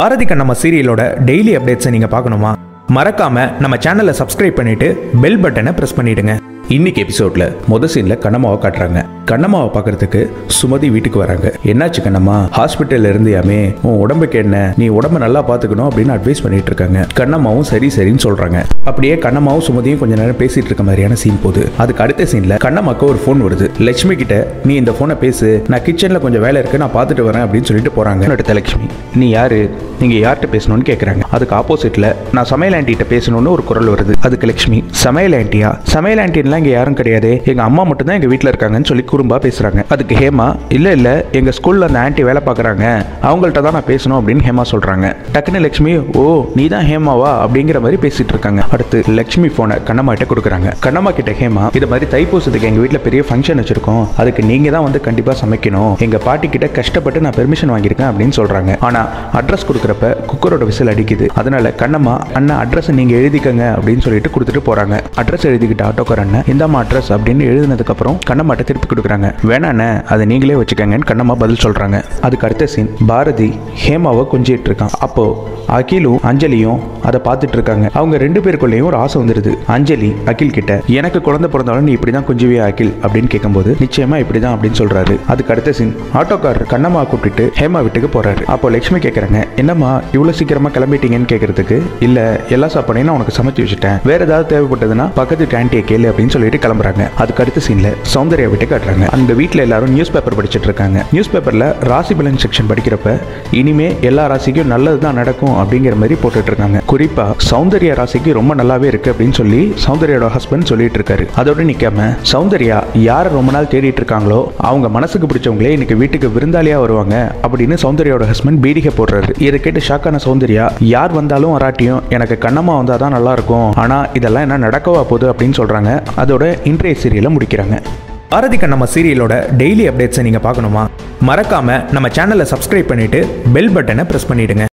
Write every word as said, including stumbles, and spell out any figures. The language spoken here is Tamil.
பாரதி கண்ணம்மா சீரியலோட டெய்லி அப்டேட்ஸை நீங்க பார்க்கணுமா? மறக்காம நம்ம சேனலை சப்ஸ்கிரைப் பண்ணிட்டு பெல் பட்டனை பிரஸ் பண்ணிடுங்க. இன்னைக்கு எபிசோட்ல முத சீன்ல கண்ணம்மாவை காட்டுறாங்க. கண்ணம்மாவை பார்க்கறதுக்கு சுமதி வீட்டுக்கு வராங்க. என்னாச்சு கண்ணம்மா, ஹாஸ்பிட்டல்ல இருந்தியாமே, உன் உடம்புக்கு என்ன, நீ உடம்ப நல்லா பாத்துக்கணும் அப்படின்னு அட்வைஸ் பண்ணிட்டு இருக்காங்க. கண்ணம்மாவும் சரி சரின்னு சொல்றாங்க. அப்படியே கண்ணம்மாவும் சுமதியும் கொஞ்ச நேரம் பேசிட்டு இருக்க மாதிரியான சீன் போகுது. அதுக்கு அடுத்த சீன்ல கண்ணம்மாக்கு ஒரு போன் வருது. லட்சுமி கிட்ட நீ இந்த போனை பேசு, நான் கிச்சன்ல கொஞ்சம் வேலை இருக்கு, நான் பார்த்துட்டு வரேன் அப்படின்னு சொல்லிட்டு போறாங்க. அடுத்த லட்சுமி, நீ யாரு, நீங்க யார்கிட்ட பேசணும்னு கேட்கறாங்க. அதுக்கு ஆப்போசிட்ல நான் சமையல் ஆண்டி கிட்ட பேசணும்னு ஒரு குரல் வருது. அதுக்கு லட்சுமி, சமையல் ஆண்டியா, சமையல் ஆண்டின்லாம் இங்க யாரும் கிடையாது, எங்க அம்மா மட்டும் தான் எங்க வீட்டுல இருக்காங்கன்னு சொல்லி குறும்பா பேசுறாங்க. அதுக்கு ஹேமா, இல்ல இல்ல எங்க ஸ்கூல்ல அந்த ஆண்டி வேலை பாக்குறாங்க, அவங்கள்ட்ட தான் நான் பேசணும் அப்படின்னு ஹேமா சொல்றாங்க. டக்குன்னு லட்சுமி, ஓ நீ தான் ஹேமாவா அப்படிங்கிற மாதிரி பேசிட்டு இருக்காங்க. அடுத்து லட்சுமி போனை கண்ணம்மா கிட்ட கொடுக்குறாங்க. கண்ணம்மா கிட்ட ஹேமா, இது மாதிரி தைப்பூசத்துக்கு எங்க வீட்டுல பெரிய ஃபங்க்ஷன் வச்சிருக்கோம், அதுக்கு நீங்க தான் வந்து கண்டிப்பா சமைக்கணும், எங்க பாட்டி கிட்ட கஷ்டப்பட்டு நான் பெர்மிஷன் வாங்கியிருக்கேன் அப்படின்னு சொல்றாங்க. ஆனா அட்ரஸ் கொடுக்குறப்ப குக்கரோட விசில் அடிக்குது. அதனால கண்ணம்மா, அண்ணா அட்ரஸ் நீங்க எழுதிக்கங்க அப்படின்னு சொல்லிட்டு கொடுத்துட்டு போறாங்க. அட்ரஸ் எழுதிக்கிட்ட ஆட்டோக்கார அண்ணன், இந்தாமா அட்ரஸ் அப்படின்னு எழுதினதுக்கு அப்புறம் கண்ணம்மாட்ட திருப்பி கொடுக்குறாங்க. வேணாண்ணே அதை நீங்களே வச்சுக்கங்கன்னு கண்ணம்மா பதில் சொல்றாங்க. அதுக்கு அடுத்த சீன் பாரதி ஹேமாவை கொஞ்சிட்டு இருக்கான். அப்போ அகிலும் அஞ்சலியும் அதை பார்த்துட்டு இருக்காங்க. அவங்க ரெண்டு பேருக்குள்ளேயும் ஒரு ஆசை வந்துருது. அஞ்சலி அகில் கிட்ட, எனக்கு குழந்தை பிறந்தாலும் நீ இப்படிதான் கொஞ்சுவியா அகில் அப்படின்னு கேட்கும்போது, நிச்சயமா இப்படிதான் அப்படின்னு சொல்றாரு. அதுக்கு அடுத்த சீன் ஆட்டோக்காரர் கண்ணம்மா கூப்பிட்டு ஹேமா வீட்டுக்கு போறாரு. அப்போ லட்சுமி கேட்கறாங்க, என்னம்மா இவ்வளவு சீக்கிரமா கிளம்பிட்டீங்கன்னு கேட்கறதுக்கு, இல்ல எல்லா சாப்பாடையும் நான் உனக்கு சமைச்சு வச்சுட்டேன், வேற ஏதாவது தேவைப்பட்டதுன்னா பக்கத்து ஆண்டியை கேளு அப்படின்னு சொல்லிட்டு கிளம்புறாங்க. அதுக்கு அடுத்த சீன்ல சௌந்தர்யா வீட்டை காட்டுறாங்க. அந்த வீட்டுல எல்லாரும் நியூஸ் பேப்பர் படிச்சுட்டு இருக்காங்க. நியூஸ் பேப்பர்ல ராசி பலன் செக்ஷன் படிக்கிறப்ப, இனிமே எல்லா ராசிக்கும் நல்லதுதான் நடக்கும் அப்படிங்கிற மாதிரி போட்டுட்டு இருக்காங்க. குறிப்பா சௌந்தர்யா ராசிக்கு ரொம்ப நல்லாவே இருக்கு அப்படின்னு சொல்லி சௌந்தர்யோட ஹஸ்பண்ட் சொல்லிட்டு இருக்காரு. அதோட நிக்காம சௌந்தர்யா யார ரொம்ப நாள் தேடிட்டு இருக்காங்களோ அவங்க மனசுக்கு பிடிச்சவங்களே இன்னைக்கு வீட்டுக்கு விருந்தாளியா வருவாங்க அப்படின்னு சௌந்தர்யோட ஹஸ்பண்ட் பீடிகை போடுறாரு. இதை கேட்டு ஷாக்கான சௌந்தர்யா, யார் வந்தாலும் வராட்டியும் எனக்கு கண்ணம்மா வந்தாதான் நல்லா இருக்கும், ஆனா இதெல்லாம் என்ன நடக்கவா போகுது அப்படின்னு சொல்றாங்க. அதோட இன்றைய சீரியலை முடிக்கிறாங்க. பாரதி கண்ணம்மா சீரியலோட டெய்லி அப்டேட்ஸை நீங்க பார்க்கணுமா? மறக்காம நம்ம சேனலை சப்ஸ்கிரைப் பண்ணிட்டு பெல் பட்டனை பிரஸ் பண்ணிடுங்க.